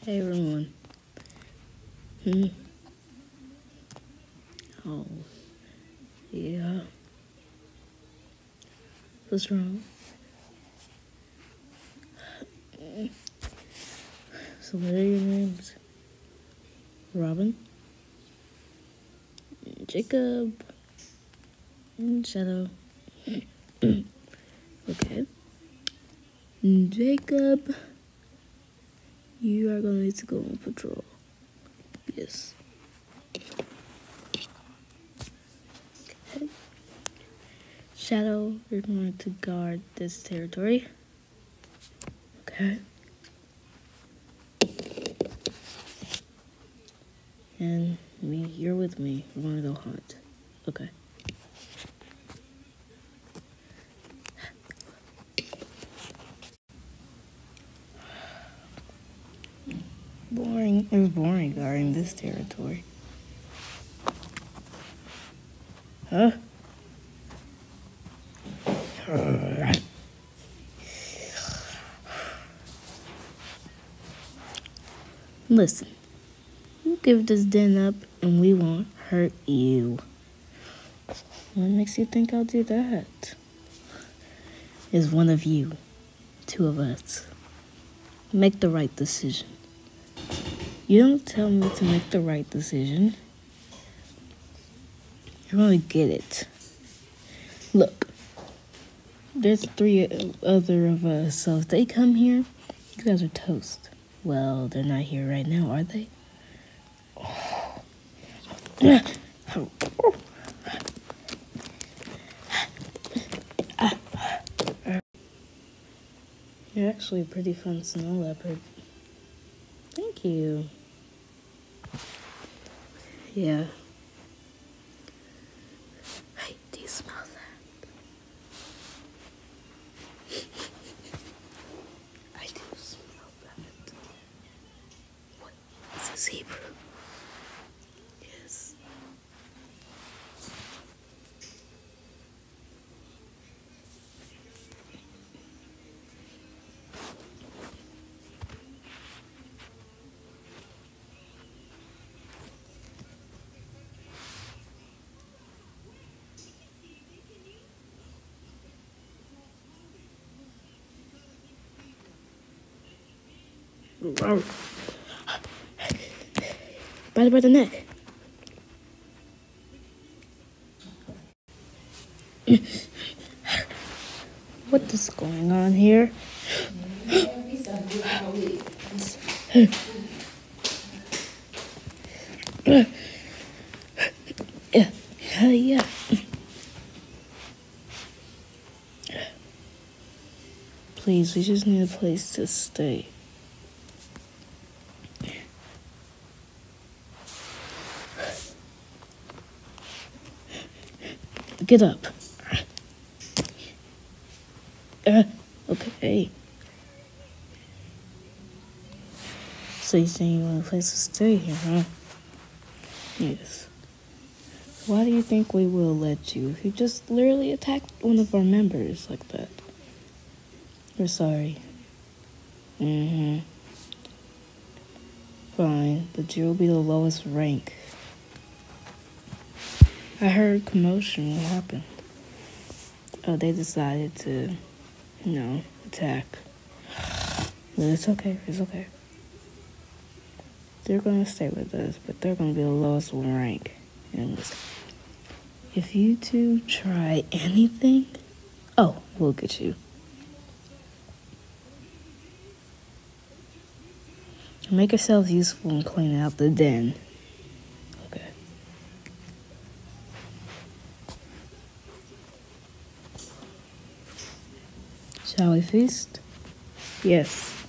Hey everyone. Hmm. Oh, yeah. What's wrong? So what are your names? Robin, Jacob, and Shadow. Okay. Jacob, you are gonna need to go on patrol. Yes. Okay. Shadow, you're going to guard this territory. Okay. And me, you're with me. We're gonna go hunt. Okay. Boring. It was boring guarding this territory. Huh? Listen, you give this den up and we won't hurt you. What makes you think I'll do that? Is one of you, two of us. Make the right decision. You don't tell me to make the right decision. You're gonna get it. Look, there's 3 other of us, so if they come here, you guys are toast. Well, they're not here right now, are they? You're actually a pretty fun snow leopard. Thank you. Yeah. Hey, do you smell that? I do smell that. What? It's a zebra. Yes. Bite it by the neck. What is going on here? Yeah. Please, we just need a place to stay. Get up. Okay. So you're saying you want a place to stay here, huh? Yes. Why do you think we will let you if you just literally attacked one of our members like that? We're sorry. Fine, but you'll be the lowest rank. I heard commotion. What happened? Oh, they decided to, attack. But it's okay. It's okay. They're gonna stay with us, but they're gonna be the lowest rank. And if you two try anything, we'll get you. Make yourselves useful in cleaning out the den. Okay. Shall we feast? Yes.